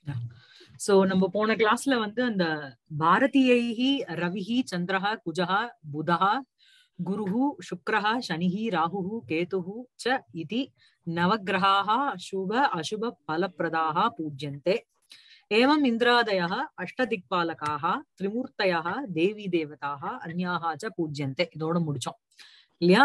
So நம்ம போன கிளாஸ்ல வந்து அந்த பாரதியைஹி ரவிஹி சந்திரஹ குஜஹ புதஹ குருஹு சுக்ரஹ சனிஹி ராகுஹு கேதுஹு ச இதி நவக்கிரகாः शुभ अशुभ फलप्रदाः पूज्यन्ते एवम् इन्द्रादयः अष्टदिक्पालकाः त्रिमूर्तयः देवी देवताः अन्याः च पूज्यन्ते இதோட முடிச்சோம் இல்லையா?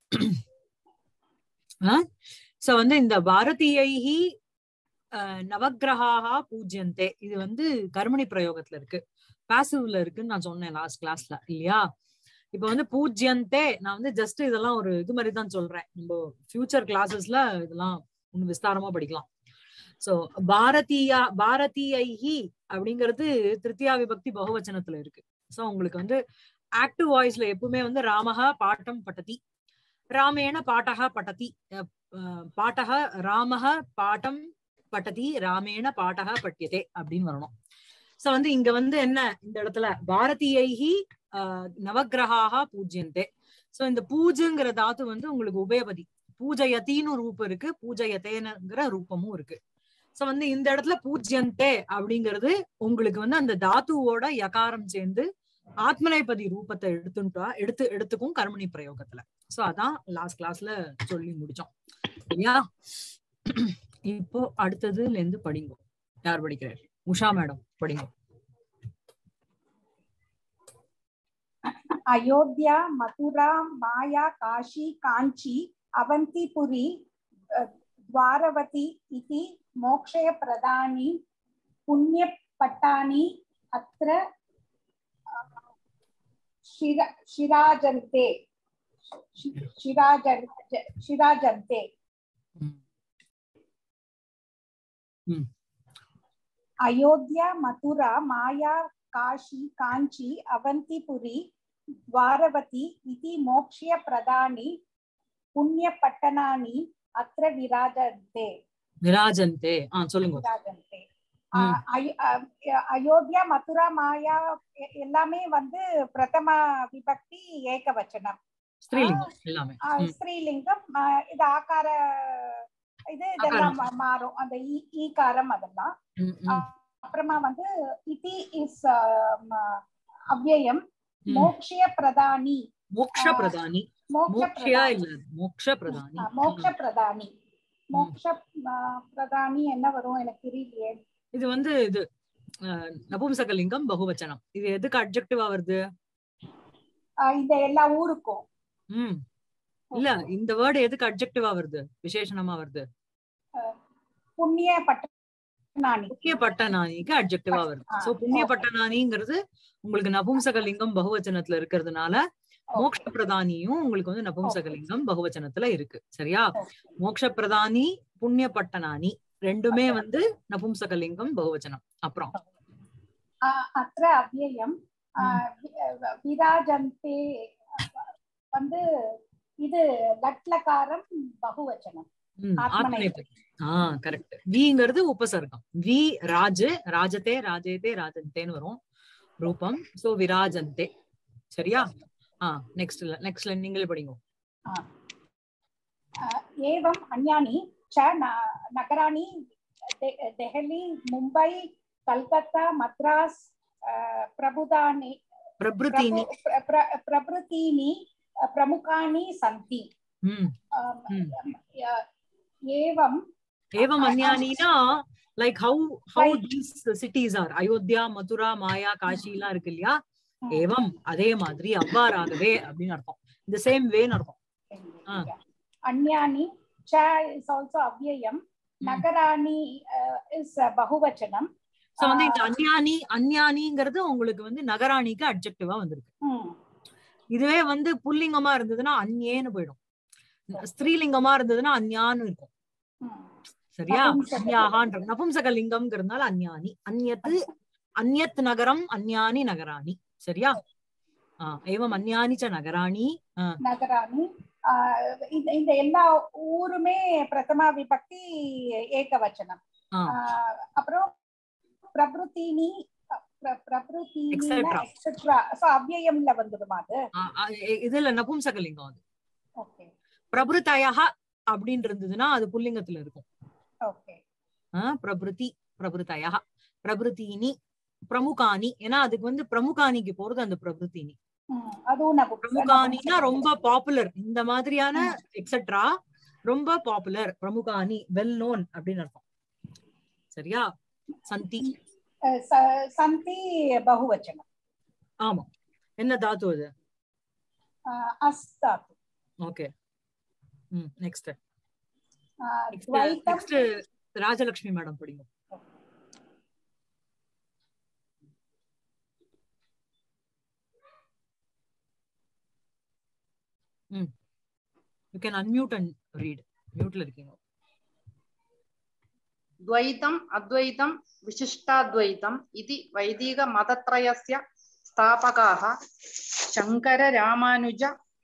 சோ வந்து இந்த பாரதியைஹி நவக்கிரகாः பூஜ்யந்தே இது வந்து கர்மணி பிரயோகத்துல இருக்கு, பாசிவ்ல இருக்குன்னு நான் சொன்னேன் லாஸ்ட் கிளாஸ்ல இல்லையா? இப்ப வந்து பூஜ்யந்தே நான் வந்து ஜஸ்ட் இதெல்லாம் ஒரு இது மாதிரி தான் சொல்றேன், நம்ம ஃபியூச்சர் கிளாஸஸ்ல இதெல்லாம் இன்னும் விஸ்தாரமா படிக்கலாம். சோ பாரதியைஹி அப்படிங்கிறது திருத்தியா விபக்தி பகுவச்சனத்துல இருக்கு. சோ உங்களுக்கு வந்து ஆக்டிவ் வாய்ஸ்ல எப்பவுமே வந்து ராமஹ பாட்டம் பட்டதி, ராமேண பாட்டஹ பட்டதி, பாட்டஹ ராமஹ பாட்டம் பட்டதி ராமேண பாட்டஹ பட்யதே அப்படின்னு வரணும். சோ வந்து இங்க வந்து என்ன இந்த இடத்துல பாரதியைஹி நவக்கிரகாः பூஜ்யந்தே. சோ இந்த பூஜைங்கிற தாத்து வந்து உங்களுக்கு உபயபதி, பூஜயத்தின்னு ரூபம் இருக்கு, பூஜயத்தேனுங்கிற ரூபமும் இருக்கு. சோ வந்து இந்த இடத்துல பூஜ்யந்தே அப்படிங்கிறது உங்களுக்கு வந்து அந்த தாத்துவோட யகாரம் சேர்ந்து ஆத்மநேபதி ரூபத்தை எடுத்துக்கும் கர்மணி பிரயோகத்துல. சோ அதான் லாஸ்ட் கிளாஸ்ல சொல்லி முடிச்சோம் இல்லையா? இப்போ அடுத்ததுல இருந்து படிங்க. யார் படிக்கிறார்? உஷா மேடம் படிங்க. अयोध्या मथुरा माया काशी कांची अवंतीपुरी द्वारवती इति मोक्षप्रदानि पुण्यपट्टानि अत्र शिराजन्ते अयोध्या मथुरा माया काशी कांची अवंतीपुरी द्वारवती इति मोक्षप्रदानि पुण्यपट्टनानि अत्र विराजन्ते சொல்லுங்க. அயோத்தியா மதுரா மாயா எல்லாமே வந்து பிரதம விபக்தி ஏகவச்சனம், ஸ்ரீலிங்கம் எல்லாமே ஸ்ரீலிங்கம். இது ஆகார இது இதெல்லாம் மாறும், அந்த ஈகாரம் அதெல்லாம். அப்புறமா வந்து இதி இஸ் அவ்யயம், மோக்ஷய பிரதானி, மோக்ஷ பிரதானி, மோக்ஷ பிரதானி என்ன வரும் எனக்கு தெரியலையே. இது வந்து இது நபும்சகலிங்கம் பகுவச்சனம். இது எதுக்கு அட்ஜெக்டிவா வருது? இந்த எல்லா ஊருக்கும் இல்ல, இந்த வேர்ட் எதுக்கு அட்ஜெக்டிவா வருது, விசேஷணமா வருது? புண்ணியபட்டனானிக்கு அட்ஜெக்டிவா வருது. சோ புண்ணியபட்டனானிங்கிறது உங்களுக்கு நபும்சகலிங்கம் பகுவச்சனத்துல இருக்கிறதுனால மோக்ஷ பிரதானியும் உங்களுக்கு வந்து நபும்சகலிங்கம் பகுவச்சனத்துல இருக்கு. சரியா? மோக்ஷ பிரதானி புண்ணியபட்டனானி ரெண்டுமே வந்து நபும்சகலிங்கம் பகுவச்சனம். அப்புறம் அத்ர அவ்யயம் விராஜந்தே வந்து இது லட்லகாரம் பகுவச்சனம். கரெக்ட். விங்கிறது உபசர்க்கம். வி ராஜ், ராஜதே ராஜேதே ராஜந்தேன்னு வரும் ரூபம். சோ விராஜந்தே. சரியா? நெக்ஸ்ட்ல நீங்களே படிங்க. ஏவம் அன்யானி ச நகராணி டெஹலி மும்பை கல்கத்தா மத்ராஸ் பிரபுதீனி பிரமுகானி சந்தி. ஏவம் அன்யானினா like how these cities are. Ayodhya Mathura Maya Kashi எல்லாம் இருக்கு இல்லையா? ஏவம் அதே மாதிரி அவ்வாறாகவே அப்படின்னு அர்த்தம். இந்த சேம் வேன்னு அர்த்தம். அன்யானி ச இஸ் ஆல்சோ அவ்யயம், நகராணி இஸ் பகுவச்சனம். சோ வந்து இந்த அன்யானிங்கிறது உங்களுக்கு வந்து நகராணிக்கு அட்ஜெக்டிவா வந்திருக்கு. இதுவே வந்து புல்லிங்கமா இருந்ததுன்னா அன்யேன்னு போயிடும், ஸ்திரீலிங்கமா இருந்ததுன்னா அன்யான்னு இருக்கும். சரியா? அன்யாஹான்ற நபும்சகலிங்கம்ங்கிறதுனால அன்யானி, அந்யத் நகரம் அன்யானி நகராணி. சரியா? ஏவம் அன்யானி ச நகராணி. இந்த எல்லா ஊருமே பிரதம விபக்தி ஏகவச்சனம். அப்புறம் பிரபுதீனி எக்ஸெட்ரா. சோ அவ்யயம்ல வந்துடுமா அது? இதுல நபும்சகலிங்கம் அது. ஓகே. பிரபுதயஹ அப்படின்னு இருந்ததுன்னா அது புல்லிங்கத்துல இருக்கும். ஓகே. பிரபுதி பிரபுதயஹ. பிரபுதீனி, பிரமுகானி. ஏன்னா அதுக்கு வந்து பிரமுகானிக்கு போறது அந்த பிரபுதீனி. அதுவும் பிரமுகானினா ரொம்ப பாப்புலர், இந்த மாதிரியான எக்ஸெட்ரா ரொம்ப பாப்புலர், பிரமுகானி வெல் நோன் அப்படின்னு அர்த்தம். சரியா? சந்தி சந்தி பகுவச்சனம். ஆமா. என்ன தாத்து அது? அஸ் தாத்து. ஓகே. நெக்ஸ்ட் துவைதம். நெக்ஸ்ட் ராஜலட்சுமி மேடம் படிங்க. You can unmute and read. Mute la இருக்கீங்க. द्वैतम् अद्वैतं विशिष्टाद्वैतम् इति वैदिक मतत्रयस्य स्थापकाः शंकर रामानुज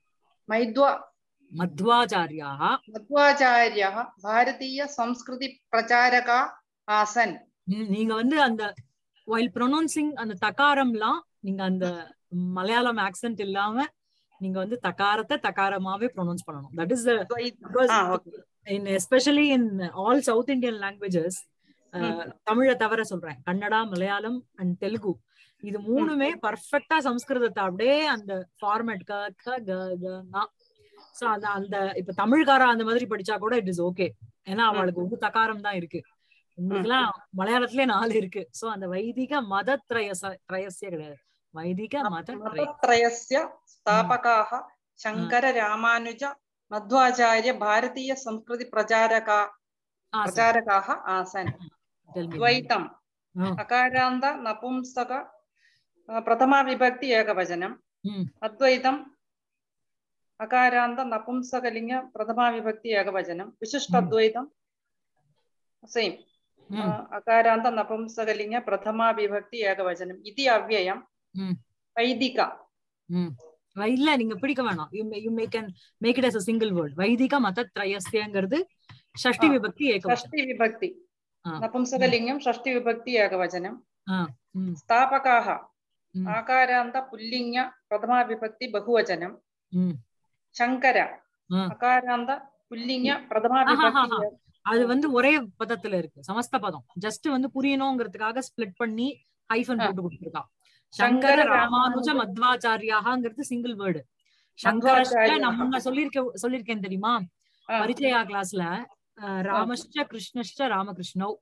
मध्वाचार्याः भारतीय संस्कृति प्रचारका आसन्. நீங்க வந்து அந்த while pronouncing அந்த தகாரம்லாம் நீங்க அந்த மலையாளம் ஆக்சென்ட் இல்லாம நீங்க வந்து தகாரத்தை தகாரமாவே ப்ரொனவுன்ஸ் பண்ணணும். That is the in especially in all South Indian languages, தமிழ தவிர சொல்றேன், கன்னடா, மலையாளம் அண்ட் தெலுங்கு, இது மூணுமே பர்ஃபெக்டா சம்ஸ்கிருதத்தை அப்படியே அந்த ஃபார்மேட் சோ அந்த இப்ப தமிழ்காரா அந்த மாதிரி படிச்சா கூட இட் இஸ் ஓகே. ஏன்னா அவளுக்கு ஒரு தகாரம் தான் இருக்கு, உங்களுக்கு எல்லாம் மலையாளத்திலே 4 இருக்கு. சோ அந்த வைதிக மத திரயஸ்ய கிடையாது, வைதிக மத திரயஸ்ய ஸ்தாபகாः शंकर रामानुज मध्वाचार्य भारतीय संस्कृति प्रचारकाः आसन्. द्वैतम् अकारान्त नपुंसक प्रथमा विभक्ति एकवचनम्. अद्वैतम् अकारान्त नपुंसकलिंग प्रथमा विभक्ति एकवचनम्. विशिष्टाद्वैतम् सेम अकारान्त नपुंसकलिंग प्रथमा विभक्ति एकवचनम्. इति अव्ययम् वैदिक. இல்ல நீங்க பிடிக்க வேணாம், you can make it as a single word. வைதிக மத த்ரயஸ்யங்கிறது ஷஷ்டி விபக்தி ஏகவச்சனம். षष्ठी विभक्ति नपुंसकलिंगं षष्ठी विभक्ति एकवचनम्. स्थापकाः आकारान्त पुल्लिंग प्रथमा विभक्ति बहुवचनम्. शंकर अकारान्त पुल्लिंग प्रथमा विभक्ति. அது வந்து ஒரே பதத்துல இருக்கு, சமஸ்த பதம். ஜஸ்ட் வந்து புரியணுங்கிறதுக்காக ஸ்ப்ளிட் பண்ணி ஹைஃபன் போட்டு கொடுத்திருக்கா. சங்கர ராமானுஜ மத்வாச்சாரியாங்கிறது சிங்கிள் வேர்டு. சங்கரஷ்ட நான் முன்ன சொல்லிருக்கேன் தெரியுமா பரிச்சயா கிளாஸ்ல, ராமஷ்ட கிருஷ்ணஷ்ட ராமகிருஷ்ணௌ,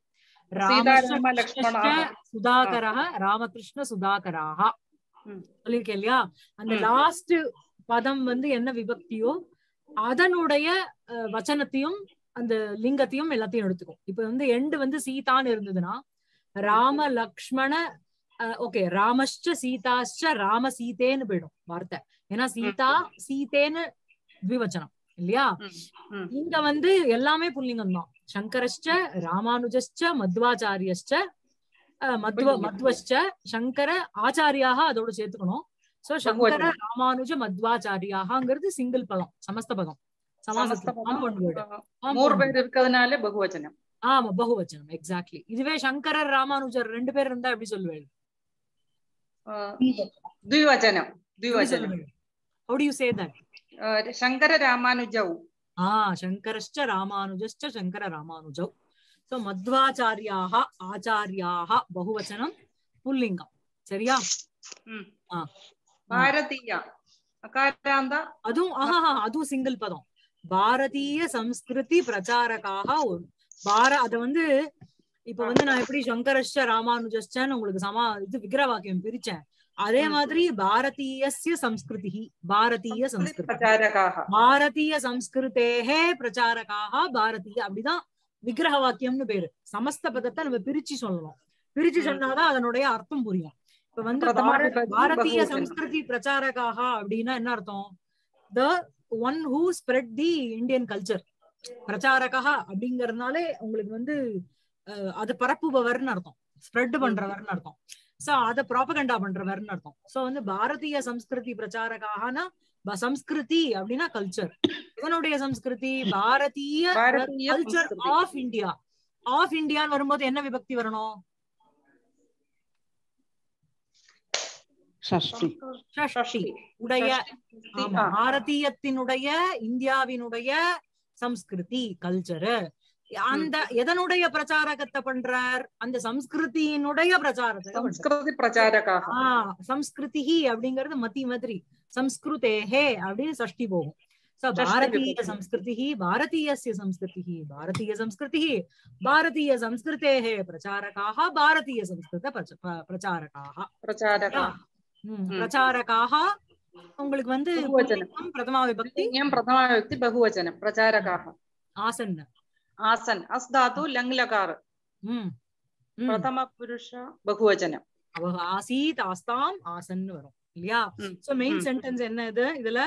ராமஷ்ட சுதாகரஹ ராமகிருஷ்ண சுதாகராஹ சொல்லிருக்கேன் இல்லையா? அந்த லாஸ்ட் பதம் வந்து என்ன விபக்தியோ அதனுடைய வச்சனத்தையும் அந்த லிங்கத்தையும் எல்லாத்தையும் எடுத்துக்கும். இப்ப வந்து எண்டு வந்து சீதான்னு இருந்ததுன்னா ராம லக்ஷ்மண ஓகே, ராமஷ்ட சீதாஷ்ட ராம சீதேன்னு போயிடும் வார்த்தை. ஏன்னா சீதா சீதேன்னு த்விவச்சனம் இல்லையா? இங்க வந்து எல்லாமே புல்லிங்கம் தான். சங்கரஷ்ட ராமானுஜஷ்ட மத்வாச்சாரியஷ்ட மத்வஷ்ட சங்கர ஆச்சாரியாக அதோட சேர்த்துக்கணும். சோ சங்கர ராமானுஜ மத்வாச்சாரியாங்கிறது சிங்கிள் பதம், சமஸ்த பதம். பகுவச்சனம். ஆமா, பகுவச்சனம். எக்ஸாக்ட்லி. இதுவே சங்கரர் ராமானுஜர் 2 பேர் இருந்தா எப்படி சொல்லுவேன்? द्विवचनम. द्विवचनम. How do you say that? Shankar रामानुजौ. शंकरश्च रामानुजश्च Shankar रामानुजौ. So मध्वाचार्याः आचार्याः बहुवचनम पुल्लिंगम. சரியா? भारतीय अकारान्त அது சிங்கிள் பதம். பாரதிய சம்ஸ்கிருதி பிரச்சாரகாக அத வந்து இப்ப வந்து நான் எப்படி சங்கரஷ்ட ராமானுஜஸ்டன்னு உங்களுக்கு இது விக்கிர வாக்கியம் பிரிச்சேன், அதே மாதிரி பாரதீயஸ்ய சம்ஸ்கிருதி பாரதீய சம்ஸ்கிருதி பாரதீய சம்ஸ்கிருதேஹே பிரச்சாரகாக பாரதீய, அப்படிதான் விக்கிரக வாக்கியம்னு பேரு. சமஸ்த பதத்தை நம்ம பிரிச்சு சொல்லணும், பிரிச்சு சொன்னாதான் அதனுடைய அர்த்தம் புரியும். இப்ப வந்து பாரதீய சம்ஸ்கிருதி பிரச்சாரகாக அப்படின்னா என்ன அர்த்தம்? The one who spread the Indian culture. பிரச்சாரகா அப்படிங்கறதுனாலே உங்களுக்கு வந்து அது பரப்புபவர்னு அர்த்தம், ஸ்ப்ரெட் பண்றவர்னு அர்த்தம். சோ அத ப்ராபகண்டா பண்றவர்னு அர்த்தம். சோ வந்து பாரதிய சம்ஸ்கிருதி பிரச்சாரகானா சம்ஸ்கிருதி அப்படின்னா கல்ச்சர். இதனுடைய சம்ஸ்கிருதி பாரதிய கல்ச்சர் ஆஃப் இந்தியா. ஆஃப் இந்தியான்னு வரும்போது என்ன விபக்தி வரணும்? ஷஷ்டி. உடைய. பாரதியத்தினுடைய இந்தியாவினுடைய சம்ஸ்கிருதி கல்ச்சர். அந்த எதனுடைய பிரச்சாரகத்தை பண்றார்? அந்த சம்ஸ்கிருதியினுடைய பிரச்சாரத்தை பண்றார். संस्कृति प्रचारकाः சம்ஸ்கிருதி அப்படிங்கிறது மதி மாதிரி, சம்ஸ்கிருதேஹே அப்படின்னு சஷ்டி போகும். சோ பாரதீய சம்ஸ்கிருதி, பாரதீயஸ்ய சம்ஸ்கிருதி, பாரதீய சம்ஸ்கிருதி, பாரதீய சம்ஸ்கிருதேஹே பிரச்சாரகாः, பாரதீய சம்ஸ்கிருத பிரச்சாரகாः. பிரச்சாரகாः உங்களுக்கு வந்து பிரதமா விபக்தி, प्रथमा विभक्ति बहुवचनं प्रचारकाः ஆசன் आसन् अस् धातु लङ् लकार प्रथम पुरुष बहुवचनं ஆசீத் ஆஸ்தாம் ஆசன் வரும் இல்லையா? சோ மெயின் சென்டென்ஸ் என்ன இது? இதுல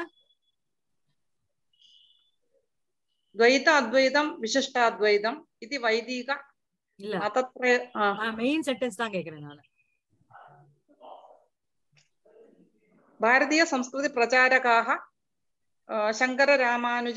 द्वैत अद्वैतं विशिष्टाद्वैतं इति वैदिक இல்ல, मतत्रय மெயின் சென்டென்ஸ் தான் கேக்குறேன் நான். भारतीय संस्कृति प्रचारकाः शंकर रामानुज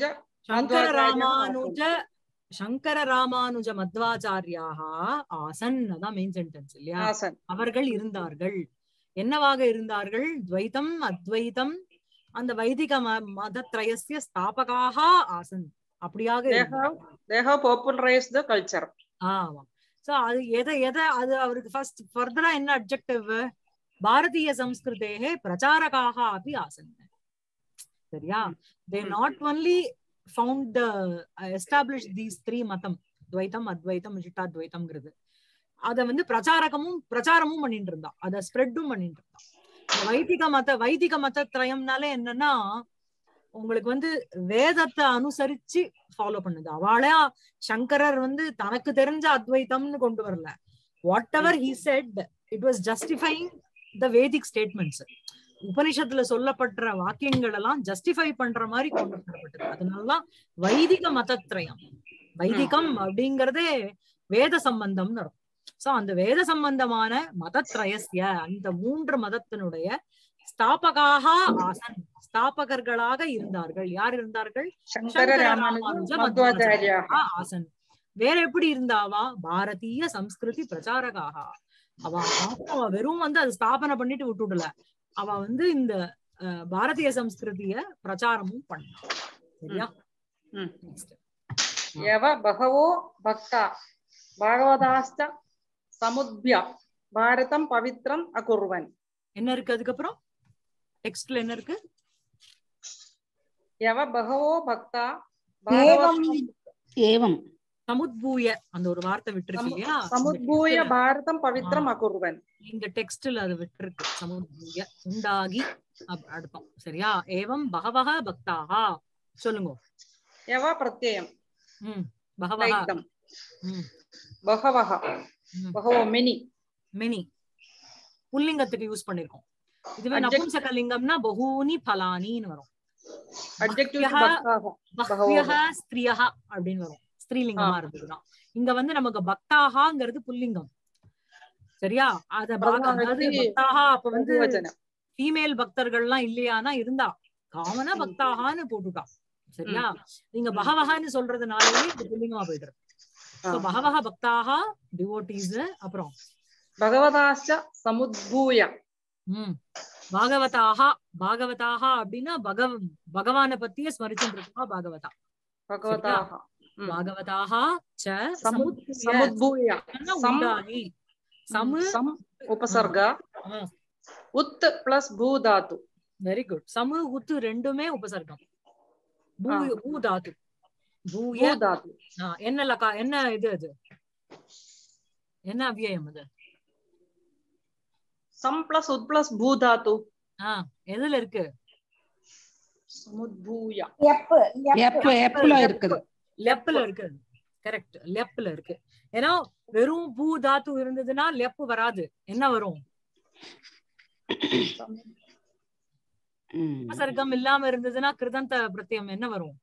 மத்வாச்சாரியாக ஆசன். அதான் மெயின் சென்டென்ஸ் இல்லையா? அவர்கள் இருந்தார்கள். என்னவாக இருந்தார்கள்? துவைதம் அத்வைதம் அந்த வைதிக மதத்ரயஸ்ய ஸ்தாபகாக ஆசன். அப்படியாக they have popularized the culture. ஆமா. சோ அது அது அவருக்கு ஃபர்ஸ்ட் ஃபர்தரா என்ன அட்ஜெக்டிவ்? பாரதிய சம்ஸ்கிருதேஹே பிரச்சாரகாக அப்படி ஆசன். சரியா? they not only found the established these three matam, துவைதம் அத்வைதம் விசிஷ்டாத்வைதம்ங்கிறது. அத வந்து பிரச்சாரமும் பண்ணிட்டு இருந்தா, அத ஸ்ப்ரெட்டும் பண்ணிட்டு இருந்தா. வைதிக மத திரயம்னாலே என்னன்னா உங்களுக்கு வந்து வேதத்தை அனுசரிச்சு ஃபாலோ பண்ணுது. அவளே சங்கரர் வந்து தனக்கு தெரிஞ்ச அத்வைத்தம்னு கொண்டு வரல. Whatever he said, it was justifying the Vedic statements. உபனிஷத்துல சொல்லப்பட்ட வாக்கியங்கள் எல்லாம் ஜஸ்டிஃபை பண்ற மாதிரி கொண்டு வரப்பட்டது. அதனாலதான் வைதிக மதத்ரயம். வைதிகம் அப்படிங்கறதே வேத சம்பந்தம்னு இருக்கும். சோ அந்த வேத சம்பந்தமான மதத்ரயஸ்ய அந்த மூன்று மதத்தினுடைய ஸ்தாபகாக ஆசன், ஸ்தாபகர்களாக இருந்தார்கள். யார் இருந்தார்கள்? சங்கர ராமானுஜ மத்வாச்சாரியாः ஆசன். வேற எப்படி இருந்தாவா? பாரதீய சம்ஸ்கிருதி பிரச்சாரகாக. அவ வெறும் வந்து அது ஸ்தாபனை பண்ணிட்டு விட்டுடல, அவ வந்து இந்த பாரதிய சம்ஸ்கிருதிய பிரச்சாரமும் பண்ணா. சரியா? यव बहवो भक्ता भागवताश्च समुद्भ्य भारतं पवित्रं अकुर्वन्. என்ன இருக்கு அதுக்கப்புறம்? டெக்ஸ்ட்ல என்ன இருக்கு? यव बहवो भक्ता एवं சமுத்பூய அந்த ஒரு வார்த்தை விட்டுருக்கு இல்லையா? समुद्भूय भारतं पवित्रं अकुर्वन्. இங்க டெக்ஸ்ட்ல அது விட்டுருக்கு. சமுத்பூய உண்டாகி அர்த்தம். சரியா? ஏவம் பகவஹ பக்தாஹ. சொல்லுங்க. यव प्रत्ययम् பகவஹ बहवः बहवो मेनी மெனி புல்லிங்கத்துக்கு யூஸ் பண்ணிருக்கோம். இதுவே நபும்சகலிங்கம்னா பஹூனி பலானின்னு வரும். பஹ்வ்யஹ ஸ்த்ரியஹ அப்படின்னு வரும். ஸ்திரீலிங்கமா இருந்ததுதான். இங்க வந்து நமக்கு பக்தாஹாங்கிறது புல்லிங்கம். சரியா? அத பக்தாஹா அப்ப வந்து ஃபீமேல் பக்தர்கள்லாம் இல்லையானா இருந்தா காமனா பக்தாஹான்னு போட்டுட்டா. சரியா? நீங்க பகவஹன்னு சொல்றதுனாலயே இது புல்லிங்கமா போயிடுது. சோ பகவஹ பக்தாஹா டிவோட்டீஸ். அப்புறம் பகவதாஸ்ச சமுத்பூய பாகவதாஹா. பாகவதாஹா அப்படின்னா பகவான பத்தியே ஸ்மரிச்சுட்டு இருக்கா பாகவதா. பகவதாஹா பாகவதாஹா ச சமுத்பூய உண்டாகி சம் உபசர்க உத் பிளஸ் பூ தாத்து. Very good. சமு உத் ரெண்டுமே உபசர்க்கம். பூ தாத்து. பூய தாத்து. என்ன லகா என்ன இது? அது என்ன அவ்யயம்? அது சம் பிளஸ் உத் பிளஸ் பூ தாத்து. எதுல இருக்கு? சமுத்பூய எப்ல இருக்குது. லெப்ல இருக்கு. கரெக்ட், லெப்ல இருக்கு. ஏன்னா வெறும் பூ தாத்து இருந்ததுன்னா லெப் வராது. என்ன வரும்? உபசர்க்கம் இல்லாம இருந்ததுன்னா கிருதந்த பிரத்யம் என்ன வரும்?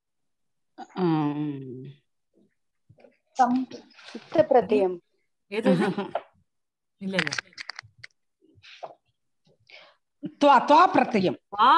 பிரத்யம். எது? இல்ல இல்ல துவா பிரத்யம்.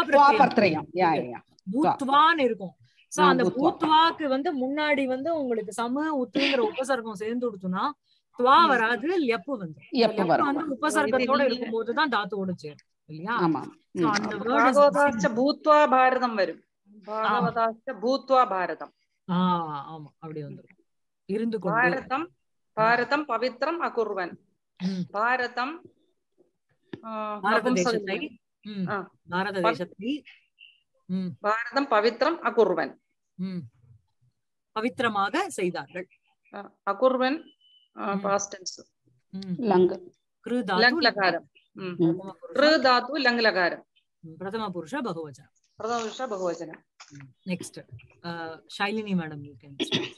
பூத்வான்னு இருக்கும். சோ அந்த பூத்வாக்கு வந்து முன்னாடி வந்து உங்களுக்கு சம உத்துங்கிற உபசர்க்கம் சேர்ந்து கொடுத்தோம்னா துவா வராது, லெப்பு வந்து உபசர்க்கத்தோட இருக்கும் போதுதான் தாத்துவோட சேரும் இல்லையா? அந்த பாகவதாச்ச பூத்வா பாரதம் வரும். பாகவதாச்ச பூத்வா பாரதம். ஆமா அப்படி வந்துரும். இருந்து கொண்டு. பாரதம் பாரதம் பவித்ரம் அகுர்வன். பாரதம் பாரத தேசத்தை பாரத தேசத்தை பாரதம் பவித்ரம் அகுர்வன் பவித்திரமாக செய்தார்கள். அகுர்வன் பாஸ்ட் டென்ஸ். லங் கிரு லங் லகாரம். கிரு தாத்து லங் லகாரம். பிரதம புருஷ பகுவச்சனம். பிரதம புருஷ பகுவச்சனம். Next, Shailini madam, you can start.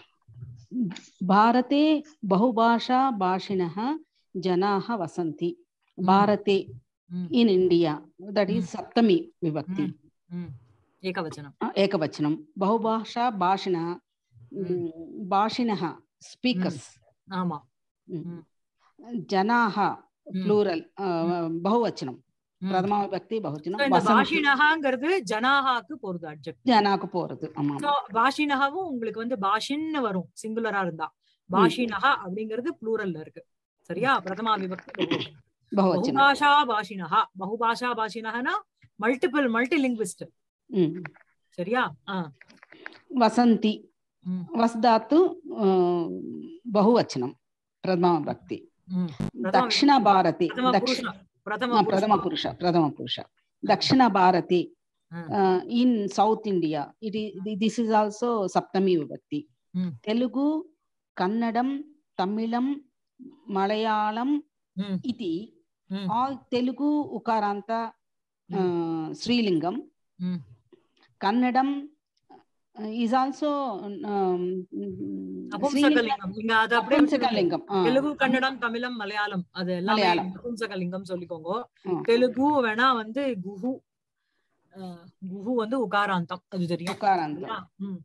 भारते बहुभाषा भाषिणः जनाः वसन्ति. भारते in India, that is सप्तमी विभक्ति. एकवचनम. एकवचनम. बहुभाषा भाषिणः भाषिणः speakers. ஆமா. जनाः plural बहुवचनम. பிரதம விபக்தி பகுவச்சனம். இந்த பாஷினஹங்கிறது ஜனாஹாக்கு போறது, அட்ஜெக்ட் ஜனாக்கு போறது. ஆமா. சோ பாஷினஹவும் உங்களுக்கு வந்து பாஷின்னு வரும் சிங்குலரா இருந்தா. பாஷினஹ அப்படிங்கிறது ப்ளூரல்ல இருக்கு. சரியா? பிரதம விபக்தி பகுவச்சனம். बहुभाषा भाषिणः. बहुभाषा भाषिणःனா மல்டிபிள் மல்டிலிங்குவிஸ்ட். சரியா? वसन्ति. वसदातु बहुवचनं प्रथमा विभक्ति. दक्षिण भारते प्रथम पुरुष दक्षिण भारते in South India this is also saptami vibhakti. Telugu, Kannadam, Tamilam, Malayalam iti all Telugu ukaranta Srilingam. Kannadam is also அபும்சகலிங்கம். இங்க அது அப்படியே அபும்சகலிங்கம். தெலுங்கு, கன்னடம், தமிழம், மலையாளம் அது எல்லாமே அபும்சகலிங்கம் சொல்லிக்கோங்க. தெலுங்கு வேணா வந்து குஹு. குஹு வந்து உகாராந்தம், அது தெரியும். உகாராந்தம்.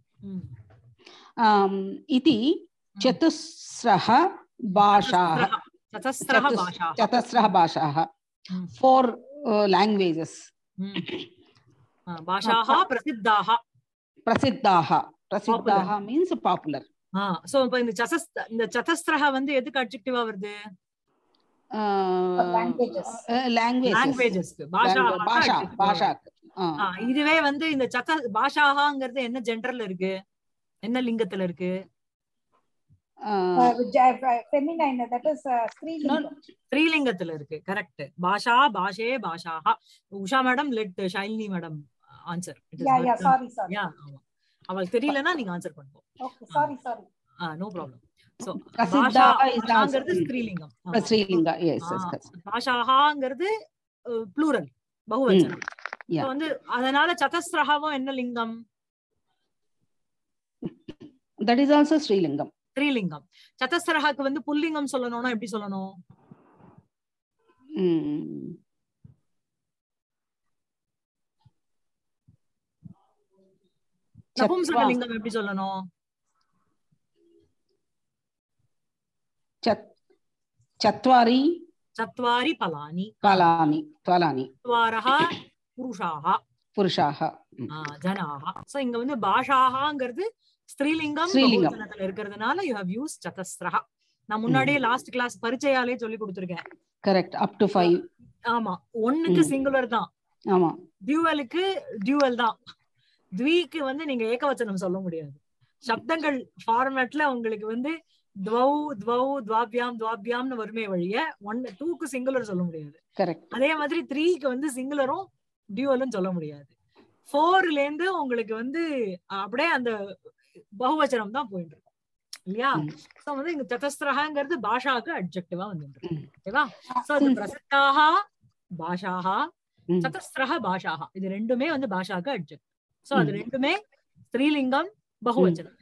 इति चतुस्रः भाषाः. चतस्रः भाषाः. 4 languages. भाषाः प्रसिद्धाः. प्रसिद्धाः means popular. சோ இப்ப இந்த சதஸ்ரஹ வந்து எதுக்கு அட்ஜெக்டிவா வருது? languages பாஷா. இதுவே வந்து இந்த பாஷாஹங்கிறது என்ன ஜெண்டர்ல இருக்கு, என்ன லிங்கத்துல இருக்கு? feminine, that is ஸ்ரீலிங்கத்துல இருக்கு. கரெக்ட். பாஷா, பாஷே, பாஷாஹ. Usha madam, let Shalini madam answer. sorry அவளுக்கு தெரியலனா நீங்க ஆன்சர் பண்ணுங்க. okay sorry no problem. so பிரசித்தா பாஷாங்கிறது ஸ்ரீலிங்கம். ஸ்ரீலிங்க. yes பாஷாஹங்கிறது ப்ளூரல், பகுவச்சனம். சோ வந்து அதனால சதஸ்ரஹவும் என்ன லிங்கம்? that is also ஸ்ரீலிங்கம். ஸ்ரீலிங்கம். சதஸ்ரஹக்கு வந்து புல்லிங்கம் சொல்லணும்னா எப்படி சொல்லணும்? நபும்சகலிங்கம் எப்படி சொல்லணும்? चत्वारि फलानि चत्वारः पुरुषाः जनाः. சோ இங்க வந்து பாஷாஹங்கிறது ஸ்திரீலிங்கம் பகுவச்சனத்துல இருக்கிறதுனால you have used சதஸ்ரஹ. நான் முன்னாடியே லாஸ்ட் கிளாஸ் பரிச்சயாலே சொல்லி கொடுத்திருக்கேன். கரெக்ட். up to 5. ஆமா. ஒன்னுக்கு சிங்குலர் தான். ஆமா. டியூவலுக்கு டியூவல் தான். த்வீக்கு வந்து நீங்க ஏகவச்சனம் சொல்ல முடியாது. சப்தங்கள் ஃபார்மேட்ல உங்களுக்கு வந்து துவௌ துவௌ துவாபியாம் துவாபியாம்னு வருமே வழிய 1 2க்கு சிங்குலர் சொல்ல முடியாது. கரெக்ட். அதே மாதிரி 3க்கு வந்து சிங்குலரும் டியூவலும் சொல்ல முடியாது. 4ல இருந்து உங்களுக்கு வந்து அப்படியே அந்த பகுவச்சனம் தான் போயிட்டு இருக்கும் இல்லையா? சோ வந்து இங்க சதஸ்ரஹங்கிறது பாஷாக்கு அட்ஜெக்டிவா வந்துருக்கு. ஓகேவா? சோ அது பிரசித்தாஹ பாஷாஹ, சதஸ்ரஹ பாஷாஹ, இது ரெண்டுமே வந்து பாஷாக்கு அட்ஜெக்ட். சோ அது ரெண்டுமே ஸ்திரீலிங்கம் பகுவச்சனம்.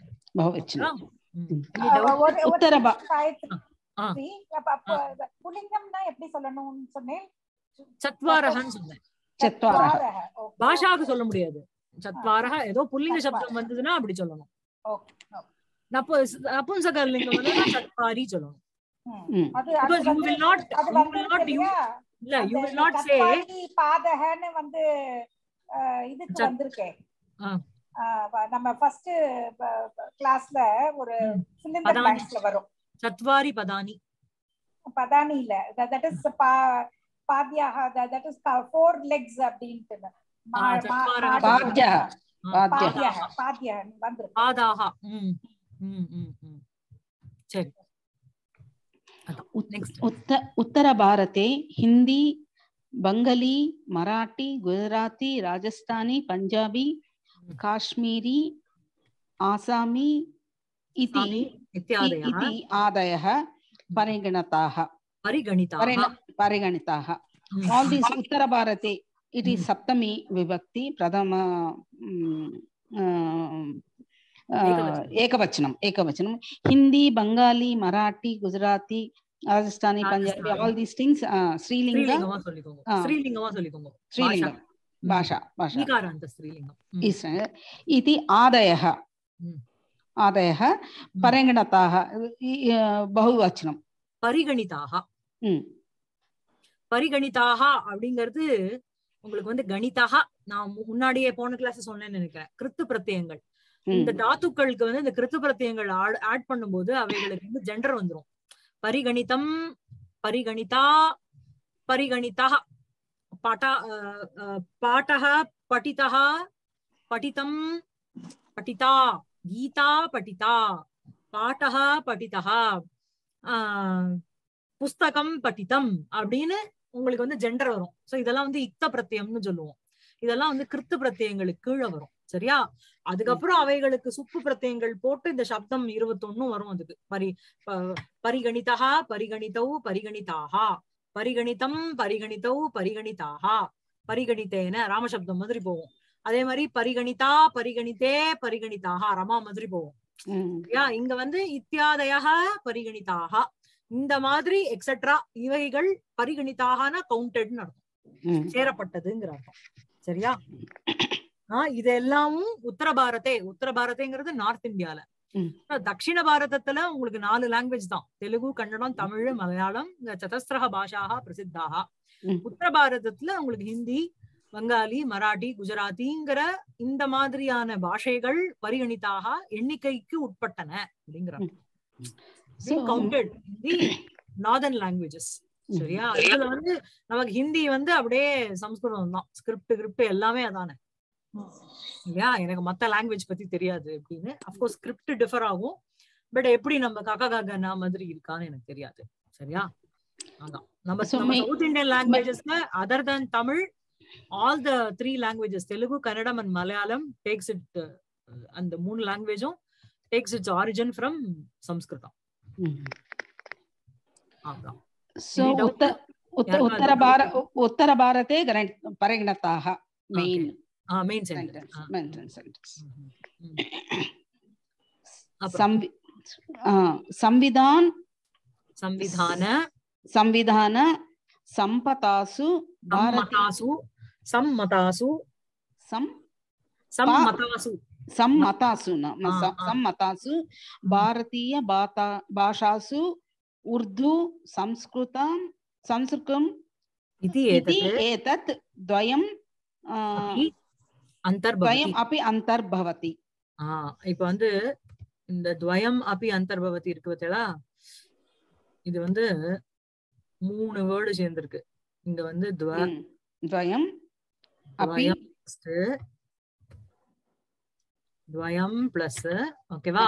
புல்லிங்கம்னா எப்படி சொல்லணும்னு சொன்னேன்? சத்வாரஹன்னு சொன்னேன். பாஷாக்கு சொல்ல முடியாது. சத்வாரஹ ஏதோ புல்லிங்க சப்தம் வந்ததுன்னா அப்படி சொல்லணும். நபும்சகலிங்கம் வந்தா சத்வாரி சொல்லணும். Because you will not you will not say பாதஹன்னு வந்து இதுக்கு வந்திருக்கே. நம்ம ஃபர்ஸ்ட் கிளாஸ்ல ஒரு சிலிண்டர் பேங்க்ஸ்ல வரும். சத்வாரி பதானி. பதானி இல்ல, that is பாத்யாஹ, that is 4 legs அப்படினு. பாத்யாஹ வந்திருக்கு. பாதாஹ. சரி next. उत्तरभारते हिंदी बंगाली मराठी गुजराती राजस्थानी पंजाबी काश्मीरी आसामी इति इत्यादयः आदयः परिगणिताः परिगणिताः all these उत्तरभारते it is सप्तमी विभक्ति प्रथम एकवचनम Hindi Bengali Marathi Gujarati Rajasthani Punjabi all these things ஸ்ரீலிங்கமா சொல்லிக்கோங்க भाषा ஈகாராந்த ஸ்ரீலிங்கம் इति आदयः परिगणिताः बहुवचனம் பரிகணிதாக அப்படிங்கிறது உங்களுக்கு வந்து கணிதா. நான் முன்னாடியே போன கிளாஸ் சொன்னேன்னு நினைக்கிறேன். கிருத்து பிரத்யங்கள், இந்த தாத்துக்களுக்கு வந்து இந்த கிருத்து பிரத்யங்கள் ஆட் பண்ணும்போது அவைகளுக்கு வந்து ஜெண்டர் வந்துரும். பரிகணிதம், பரிகணிதா, பரிகணிதா, பாட்டः, படிதः, படிதம், படிதா, கீதா படிதா, பாட்டः படிதः, புஸ்தகம் படிதம் அப்படின்னு உங்களுக்கு வந்து ஜெண்டர் வரும். சோ இதெல்லாம் வந்து இக்த பிரத்யம்னு சொல்லுவோம். இதெல்லாம் வந்து கிருத்து பிரத்யங்களுக்கு கீழே வரும். சரியா? அதுக்கப்புறம் அவைகளுக்கு சுப்பு பிரத்யங்கள் போட்டு இந்த சப்தம் 21 வரும். அதுக்கு பரிகணிதா, பரிகணிதௌ, பரிகணிதாஹா, பரிகணிதம், பரிகணிதௌ, பரிகணிதாஹா, பரிகணித்தேன ராமசப்தம் மாதிரி போகும். அதே மாதிரி பரிகணிதா, பரிகணித்தே, பரிகணிதாஹா ரமா மாதிரி போகும். சரியா? இங்க வந்து இத்தியாதயः பரிகணிதாஹா, இந்த மாதிரி எக்ஸெட்ரா இவைகள் பரிகணிதாகனா கவுண்டட்னு அர்த்தம், சேரப்பட்டதுங்கிற அர்த்தம். சரியா? இதெல்லாமும் உத்தரபாரதேங்கிறது நார்த் இந்தியால. தட்சிண பாரதத்துல உங்களுக்கு 4 லாங்குவேஜ் தான், தெலுங்கு, கன்னடம், தமிழ், மலையாளம், சதஸ்ரஹ பாஷாக பிரசித்தாக. உத்தர பாரதத்துல உங்களுக்கு ஹிந்தி, வங்காளி, மராட்டி, குஜராத்திங்கிற இந்த மாதிரியான பாஷைகள் பரிகணிதாக எண்ணிக்கைக்கு உட்பட்டன அப்படிங்கிறாங்க. counted in the northern languages. சரியா? இதுல வந்து நமக்கு ஹிந்தி வந்து அப்படியே சம்ஸ்கிருதம் தான், ஸ்கிரிப்ட் எல்லாமே அதானே இல்லையா? எனக்கு மத்த லாங்குவேஜ் பத்தி தெரியாது அப்படின்னு. அப்கோர்ஸ் ஸ்கிரிப்ட் டிஃபர் ஆகும், பட் எப்படி நம்ம காக்கா மாதிரி இருக்கான்னு எனக்கு தெரியாது. சரியா? அதான் நம்ம சவுத் இந்தியன் லாங்குவேஜஸ்ல other than Tamil, all the 3 languages Telugu, Kannada and Malayalam takes it, அந்த 3 லாங்குவேஜும் takes its origin from Sanskrit. So उत्तर भारते परिगणिताः main sentence. संविधान संपतासु सम्मतासु भारतीय भाषासु उर्दू संस्कृतम् इति एतत् द्वयम् अपि अन्तर्भवति. இப்போ வந்து இந்த துவயம் அப்பி அந்தர்பவதி இருக்கு பார்த்தீங்களா? இது வந்து 3 வேர்டு சேர்ந்திருக்கு. இங்க வந்து துவயம் அப்பி துவயம் பிளஸ், ஓகேவா?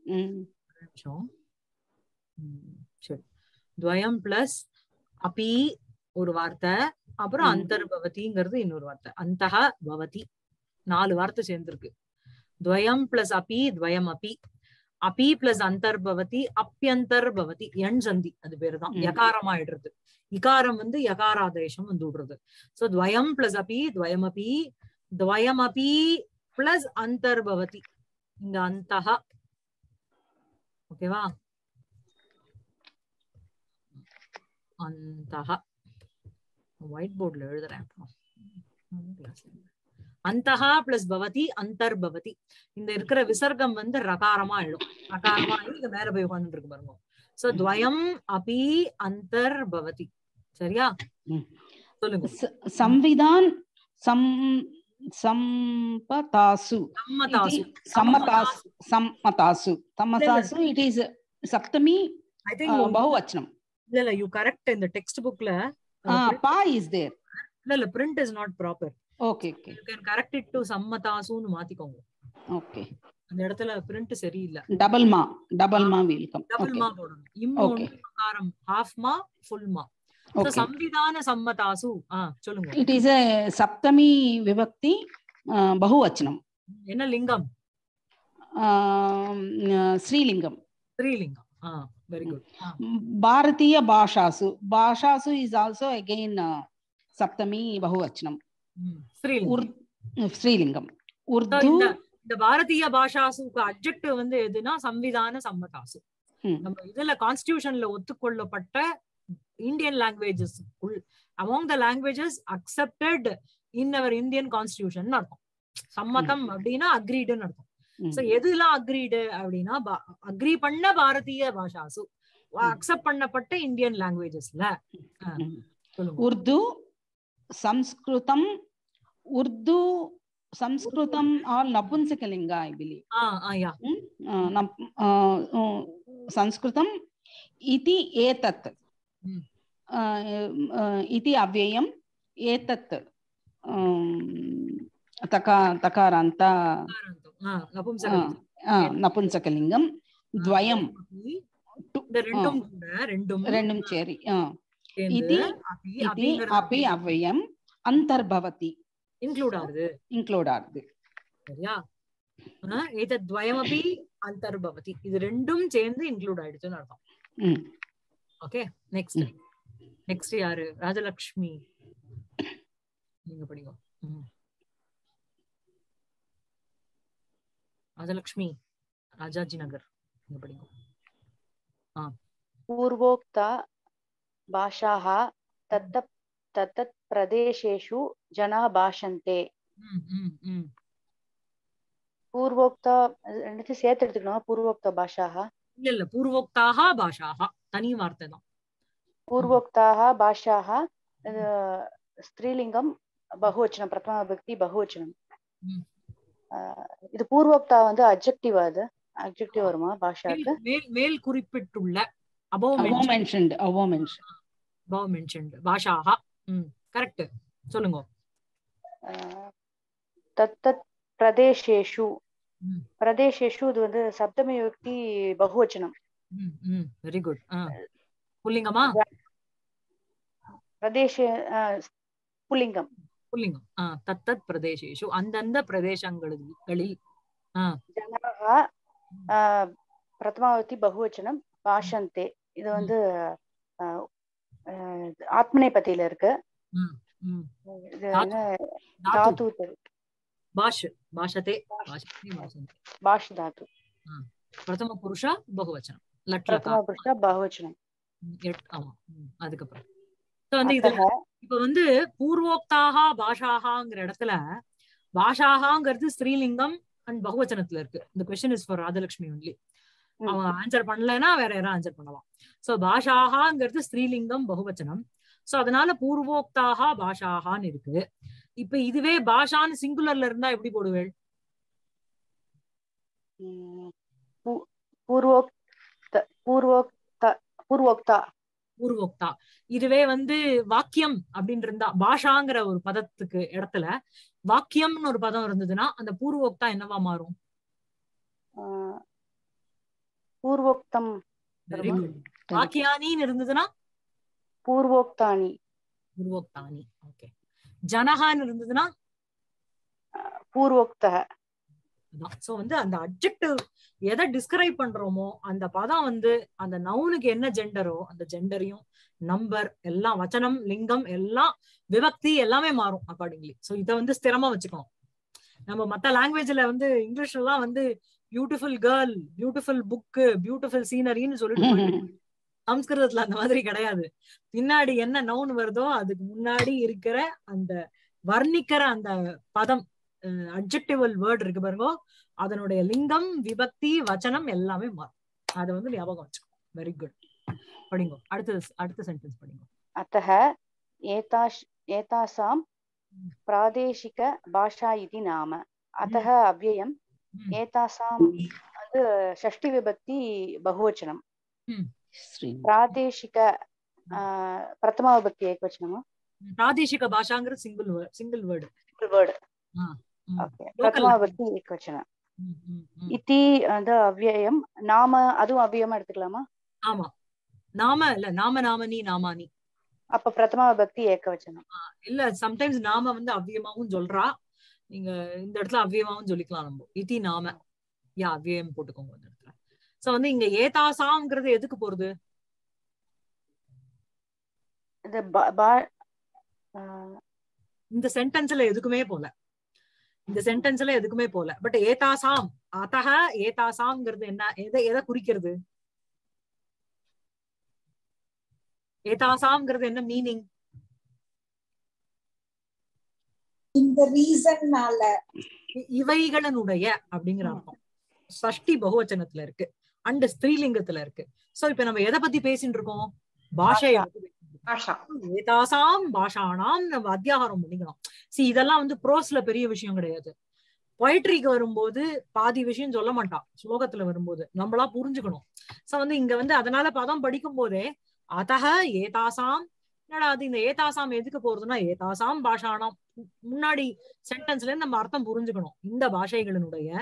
சரி, துவயம் பிளஸ் அப்பி ஒரு வார்த்தை, அப்புறம் அந்தர்பவதிங்கிறது இன்னொரு வார்த்தை, அந்தஹ பவதி, 4 வார்த்தை சேர்ந்திருக்கு. துவயம் பிளஸ் அப்பி, துவயம் அப்பி, அப்பி பிளஸ் அந்தர்பவதி, அப்பியந்தர்பவதி, எண் சந்தி, அது பேருதான் யகாரம் ஆயிடுறது. இகாரம் வந்து யகாராதேசம் வந்து விடுறது. சோ துவயம் பிளஸ் அப்பி, துவயம் அப்பி, துவயம் அப்பி பிளஸ் அந்தர்பவதி, இங்க அந்தஹ, ஓகேவா? அந்தஹ ஒயிட் போர்ட்ல எழுதுறேன். அந்தஹ பிளஸ் பவதி, அந்தர்பவதி. இந்த இருக்கிற விசர்க்கம் வந்து ரகாரமா ஆயிடும். ரகாரமா இங்க மேல போய் உட்கார்ந்துட்டு இருக்கு பாருங்க. சோ துவயம் அபி அந்தர்பவதி. சரியா? சொல்லுங்க. संविधान सम्मतासु it is सप्तमी बहुवचनम. இல்ல you correct, in the text bookல pa is there. இல்ல print is not proper. Okay. You can correct it to sammatasu னு மாத்திக்கோங்க. Okay. அந்த இடத்துல பிரிண்ட் சரியில்லை. டபுள் மா will come. டபுள் மா போடணும். இம்மு Okay. ஒன்றுகாரம் ஹாஃப் மா ஃபுல் மா. Okay. சம்விதான சம்மதாசு சொல்லுங்க. It is a saptami vibhakti bahuvachanam. என்ன லிங்கம்? Srilingam. ஸ்ரீலிங்கம். Very good. Bharatiya Bhashasu is also again saptami bahuvachanam. Srilingam. Urdu. இந்த பாரதிய பாஷாசுக்கு அட்ஜெக்டிவ் வந்து எதுனா சம்விதான சம்மதாசு. நம்ம இதுல கான்ஸ்டிடியூஷன்ல ஒத்துக்கொள்ளப்பட்ட Indian languages among the languages accepted in our Indian constitution அர்த்தம். சம்மதம் அப்படின்னா அக்ரீடுன்னு அர்த்தம். சோ எதுலாம் அக்ரீடு அப்படின்னா அக்ரி பண்ண பாரதிய பாஷாசு, அக்செப்ட் பண்ணப்பட்ட இந்தியன் லாங்குவேஜஸ்ல. உருது, சம்ஸ்கிருதம், or Napunsakalinga, I believe. Yeah. Sanskritam iti etat. Iti avyayam etat. Takaranta. Napunsakalingam. Dvayam. Rendum cheri. Iti api avyayam antarbhavati. Include ஆகுது. சரியா? ஏதத்வயமபி அந்தர்பவதி. இது ரெண்டும் சேர்ந்து இன்க்ளூட் ஆயிடுச்சுன்னு அர்த்தம். ஓகே, நெக்ஸ்ட் யாரு? ராஜலக்ஷ்மி, நீங்க படிங்க. ராஜலக்ஷ்மி, ராஜாஜி நகர், நீங்க படிங்க. பூர்வோக்தா பாஷாஹ தத்தத் பிரதேசேஷு ஜனா பாஷந்தே. பூர்வோக்தா ரெண்டு சேர்த்து எடுத்துக்கணும். பூர்வோக்தா பாஷாஹா இல்ல பூர்வோக்தாக பாஷாஹா தனி வார்த்தை தான். பூர்வோக்தாக பாஷாஹா ஸ்திரீலிங்கம் பகுவச்சனம், பிரதம விபக்தி பகுவச்சனம். இது பூர்வோக்தா வந்து அட்ஜெக்டிவ், அது அட்ஜெக்டிவ் வருமா பாஷாக்கு? மேல் குறிப்பிட்டுள்ள above mentioned பாஷாஹா. கரெக்ட், சொல்லுங்க. தத்தத் பிரதேசேஷு, பிரதேசேஷு இது வந்து சப்தமி விபக்தி பகுவச்சனம். Very good. புல்லிங்கமா? பிரதேச புல்லிங்கம். தத்தத் பிரதேசேஷு, அந்தந்த பிரதேசங்களில். ஜனாஹா பிரதமா விபக்தி பகுவச்சனம். பாஷந்தே இது வந்து ஆத்மநேபதியில இருக்கு. தாத்து பாஷதே, பாஷ தாத்து. பிரதம புருஷ பகுவச்சனம், பிரதம புருஷ பகுவச்சனம். அதுக்கப்புறம் இப்ப வந்து பூர்வோக்தாக பாஷாஹாங்கிற இடத்துல பாஷாஹாங்கிறது ஸ்ரீலிங்கம் அண்ட் பகுவச்சனத்துல இருக்கு. இந்த question is for Rajalakshmi only. அவங்க ஆன்சர் பண்ணலன்னா வேற யாரும் ஆன்சர் பண்ணலாம். சோ பாஷாஹாங்கிறது ஸ்ரீலிங்கம் பகுவச்சனம். சோ அதனால பூர்வோக்தாக பாஷாஹான்னு இருக்கு. இப்ப இதுவே பாஷான்னு சிங்குலர்ல இருந்தா எப்படி போடுவேள்? பூர்வோக்தா. இதுவே வந்து வாக்கியம் அப்படின்னு இருந்தா, பாஷாங்கிற ஒரு பதத்துக்கு இடத்துல வாக்கியம்னு ஒரு பதம் இருந்ததுன்னா அந்த பூர்வோக்தா என்னவா மாறும்? பூர்வோக்தம். வாக்கியானின்னு இருந்ததுன்னா பூர்வோக்தானி. ஓகே. ஜனஹான்னு இருந்ததுன்னா பூர்வோக்தஹ. சோ வந்து அந்த அட்ஜெக்டிவ் எதை டிஸ்கிரைப் பண்றோமோ அந்த பதம் வந்து அந்த நவுனுக்கு என்ன ஜெண்டரோ அந்த ஜெண்டரையும் நம்பர் எல்லாம், வச்சனம், லிங்கம் எல்லாம், விபக்தி எல்லாமே மாறும் அக்கார்டிங்லி. சோ இதை வந்து ஸ்திரமா வச்சுக்கணும். நம்ம மத்த லாங்குவேஜ்ல வந்து இங்கிலீஷ்ல எல்லாம் வந்து beautiful girl, beautiful book, beautiful சீனரின்னு சொல்லிட்டு, சம்ஸ்கிருதத்துல அந்த மாதிரி கிடையாது. பின்னாடி என்ன நவுன் வருதோ அதுக்கு முன்னாடி இருக்கிற அந்த வர்ணிக்கிற அந்த பதம், அட்ஜெக்டிவல் வேர்ட் இருக்கு பாருங்க, அதனுடைய லிங்கம், விபக்தி, வச்சனம் எல்லாமே மாறும். அதை வந்து ஞாபகம் வச்சுக்கோ. Very good. படிங்க. அடுத்த சென்டென்ஸ் படிங்க. அத்தஹ ஏதாசாம் பிராதேசிக பாஷா இதி நாம. அத்தஹ அவ்யயம். ஏதாசாம் வந்து ஷஷ்டி விபக்தி பகுவச்சனம். பிராதேசிக பிரதமா விபக்தி ஏகவச்சனமா? பிராதேசிக பாஷாங்கிற சிங்கிள் வேர்டு. ஓகே. பிரதமா விபக்தி ஏகவச்சனம். இதி அந்த அவ்யயம் நாம அதுவும் அவ்யயமா எடுத்துக்கலாமா? ஆமா, நாம இல்ல, நாம நாமனி நாமானி. அப்ப பிரதமா விபக்தி ஏகவச்சனம். இல்ல, சம்டைம்ஸ் நாம வந்து அவ்வியமாவும் சொல்றா, நீங்க இந்த இடத்துல அவ்வியமாவும் சொல்லிக்கலாம். நம்ம இதி நாம அவ்வியம் போட்டுக்கோங்க இந்த இடத்துல. சோ வந்து இங்க ஏதாசாம்ங்கிறது எதுக்கு போறது? இது இந்த சென்டென்ஸ்ல எதுக்குமே போல, இந்த சென்டென்ஸ்ல எதுக்குமே போல. பட் ஏதாசாம் அத்தஹ ஏதாசாம்ங்கிறது என்ன, எதை குறிக்கிறது? ஏதாசாம்ங்கிறது என்ன மீனிங்? இந்த ரீசன்னால இவைகளினுடைய அப்படிங்கிற அர்த்தம். சஷ்டி பகுவச்சனத்துல இருக்கு அண்ட் ஸ்திரீலிங்கத்துல இருக்கு. சோ இப்ப நம்ம எதை பத்தி பேசிட்டு இருக்கோம்? பாஷையை பத்தி பாஷா. ஏதாசாம் பாஷானாம் நம்ம அத்தியாகாரம் பண்ணிக்கணும். இதெல்லாம் வந்து ப்ரோஸ்ல பெரிய விஷயம் கிடையாது. பொயட்ரிக்கு வரும்போது பாதி விஷயம் சொல்ல மாட்டான், ஸ்லோகத்துல வரும்போது நம்மளா புரிஞ்சுக்கணும். சோ வந்து இங்க வந்து அதனால பதம் படிக்கும் போதே அதக ஏதாசாம், என்னடா அது இந்த ஏதாசாம் எதுக்கு போறதுன்னா ஏதாசாம் பாஷானாம், முன்னாடி சென்டென்ஸ்ல நம்ம அர்த்தம் புரிஞ்சுக்கணும். இந்த பாஷைகளினுடைய